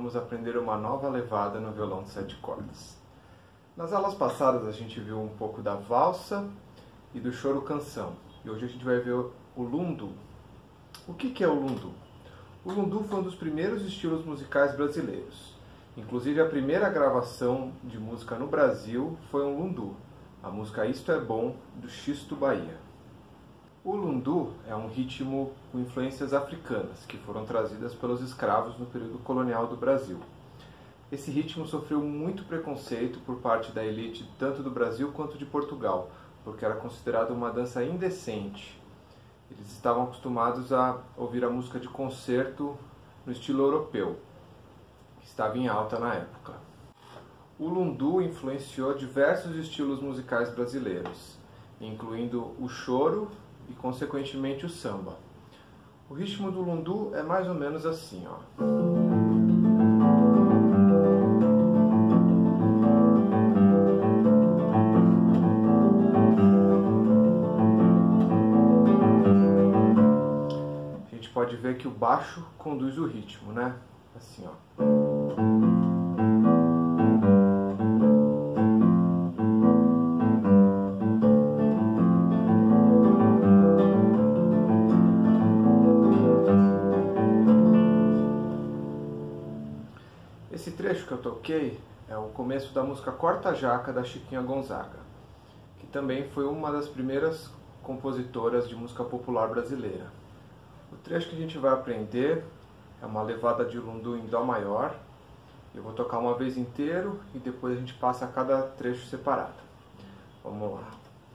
vamos aprender uma nova levada no violão de 7 cordas. Nas aulas passadas a gente viu um pouco da valsa e do choro-canção. E hoje a gente vai ver o lundu. O que é o lundu? O lundu foi um dos primeiros estilos musicais brasileiros. Inclusive a primeira gravação de música no Brasil foi um lundu, a música Isto é Bom, do Xisto Bahia. O lundu é um ritmo com influências africanas, que foram trazidas pelos escravos no período colonial do Brasil. Esse ritmo sofreu muito preconceito por parte da elite, tanto do Brasil quanto de Portugal, porque era considerado uma dança indecente. Eles estavam acostumados a ouvir a música de concerto no estilo europeu, que estava em alta na época. O lundu influenciou diversos estilos musicais brasileiros, incluindo o choro e, consequentemente, o samba. O ritmo do lundu é mais ou menos assim, ó. A gente pode ver que o baixo conduz o ritmo, né? Assim, ó. Esse trecho que eu toquei é o começo da música Corta Jaca, da Chiquinha Gonzaga, que também foi uma das primeiras compositoras de música popular brasileira. O trecho que a gente vai aprender é uma levada de lundu em dó maior. Eu vou tocar uma vez inteiro e depois a gente passa a cada trecho separado. Vamos lá.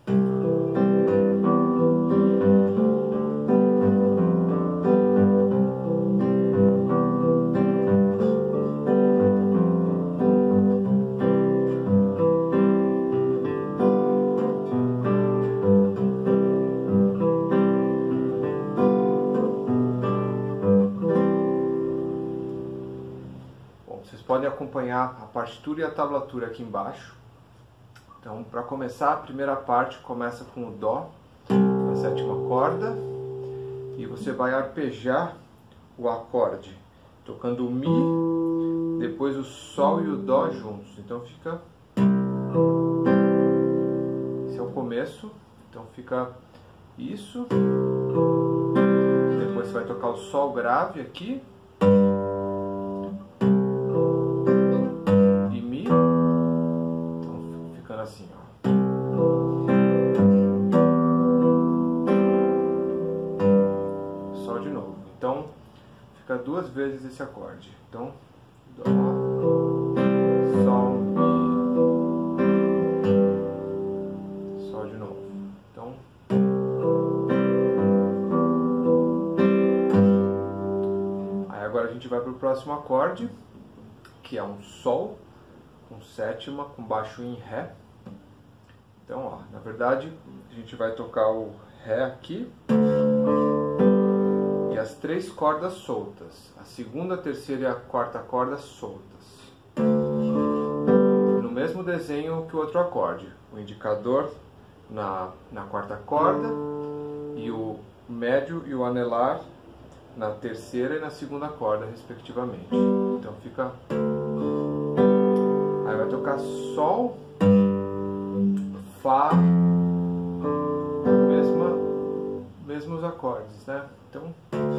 Vocês podem acompanhar a partitura e a tablatura aqui embaixo. Então, para começar, a primeira parte começa com o dó, na 7ª corda, e você vai arpejar o acorde, tocando o mi, depois o sol e o dó juntos. Então fica... Esse é o começo, então fica isso. Depois você vai tocar o sol grave aqui. Assim, ó. Sol de novo. Então fica 2 vezes esse acorde. Então dó, sol, mi, sol de novo. Então aí agora a gente vai para o próximo acorde, que é um sol com 7ª, com baixo em ré. Então, ó, na verdade, a gente vai tocar o ré aqui e as 3 cordas soltas. A 2ª, a 3ª e a 4ª corda soltas. No mesmo desenho que o outro acorde. O indicador na 4ª corda e o médio e o anelar na 3ª e na 2ª corda, respectivamente. Então fica... Aí vai tocar sol, fá, mesmos acordes, né? Então,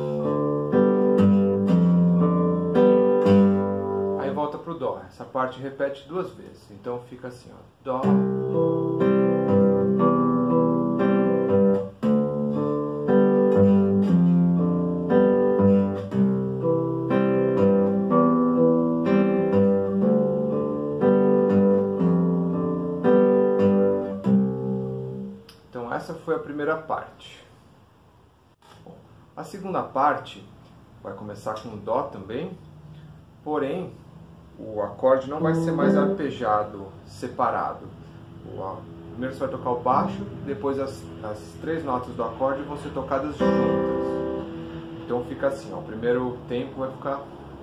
aí volta pro dó. Essa parte repete 2 vezes. Então fica assim, ó, dó, essa foi a primeira parte. Bom, a segunda parte vai começar com dó também, porém o acorde não vai ser mais arpejado separado. Primeiro você vai tocar o baixo, depois as 3 notas do acorde vão ser tocadas juntas. Então fica assim, ó, o primeiro tempo vai ficar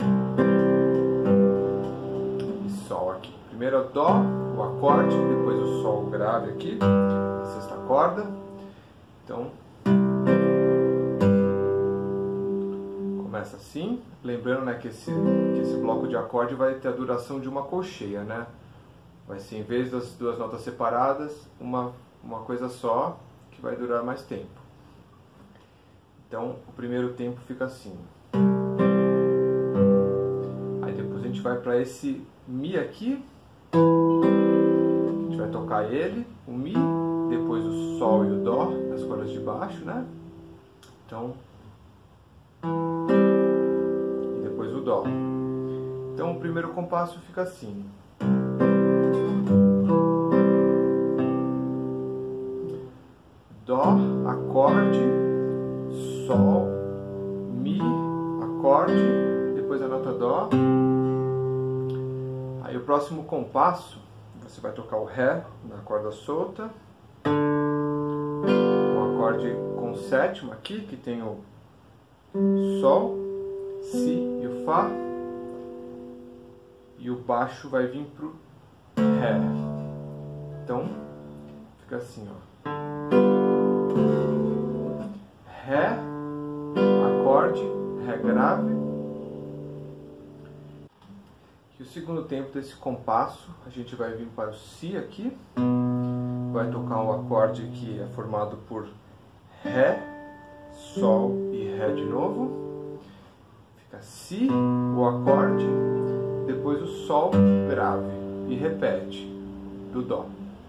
e sol aqui. Primeiro é o dó, o acorde, depois o sol grave aqui, a 6ª corda. Então começa assim, lembrando, né, que esse bloco de acorde vai ter a duração de uma colcheia, né? Vai ser, em vez das duas notas separadas, uma coisa só, que vai durar mais tempo. Então, o primeiro tempo fica assim. Aí depois a gente vai para esse Mi aqui. A gente vai tocar ele, o Mi, depois o Sol e o Dó, nas cordas de baixo, né? Então, e depois o Dó. Então, o primeiro compasso fica assim. Dó, acorde, Sol, Mi, acorde, depois a nota Dó. Aí o próximo compasso, você vai tocar o Ré na corda solta, um acorde com sétima aqui, que tem o Sol, Si e o Fá, e o baixo vai vir pro Ré. Então, fica assim, ó. Ré, acorde, Ré grave. E o segundo tempo desse compasso, a gente vai vir para o Si aqui. Vai tocar um acorde que é formado por Ré, Sol e Ré de novo. Fica Si, o acorde, depois o Sol grave e repete do Dó.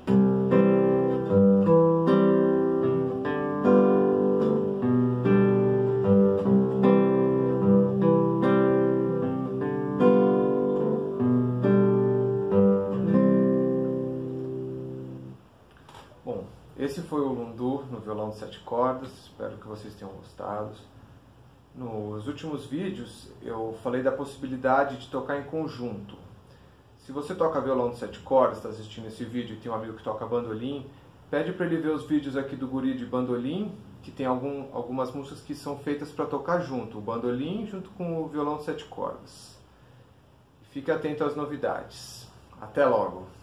Bom, esse foi o Lundu no violão de 7 cordas, espero que vocês tenham gostado. Nos últimos vídeos eu falei da possibilidade de tocar em conjunto. Se você toca violão de 7 cordas, está assistindo esse vídeo e tem um amigo que toca bandolim, pede para ele ver os vídeos aqui do Guri de bandolim, que tem algumas músicas que são feitas para tocar junto, o bandolim junto com o violão de 7 cordas. Fique atento às novidades. Até logo!